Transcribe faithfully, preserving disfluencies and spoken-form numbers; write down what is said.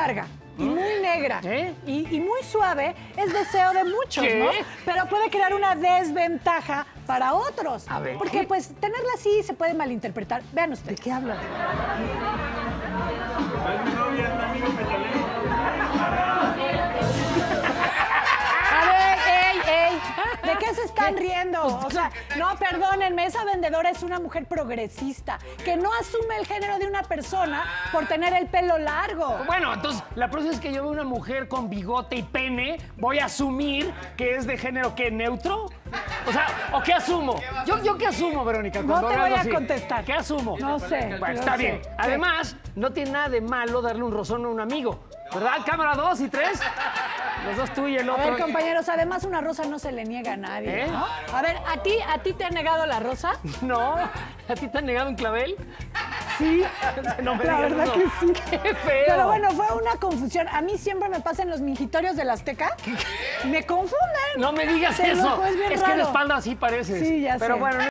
larga y muy negra ¿Eh? y, y muy suave es deseo de muchos, ¿Qué? ¿no? Pero puede crear una desventaja para otros. A ver, porque ¿qué? pues tenerla así se puede malinterpretar. Vean ¿De ustedes. qué habla? A ver, ey, ey, ¿de qué se están riendo? O sea, no, perdónenme, esa vendedora es una mujer progresista que no asume el género de una persona por tener el pelo largo. Bueno, entonces, la próxima vez que yo veo una mujer con bigote y pene, voy a asumir que es de género, ¿qué? ¿Neutro? O sea, ¿o qué asumo? ¿Yo, yo qué asumo, Verónica? No cuando te veo voy algo a así? contestar. ¿Qué asumo? No sé. Bueno, no está sé. bien. ¿Qué? Además, no tiene nada de malo darle un rozón a un amigo, ¿verdad? Cámara dos y tres. Los dos tú y el A otro. ver, compañeros, además una rosa no se le niega a nadie, ¿Eh? ¿no? A ver, ¿a ti, ¿a ti te han negado la rosa? No, ¿a ti te han negado un clavel? Sí, No me la digas verdad eso. que sí. ¡Qué feo! Pero bueno, fue una confusión. A mí siempre me pasa en los mingitorios del Azteca. Me confunden. No me digas Te lo eso. juro, es bien Es que de raro. espalda así pareces. Sí, ya Pero sé. bueno,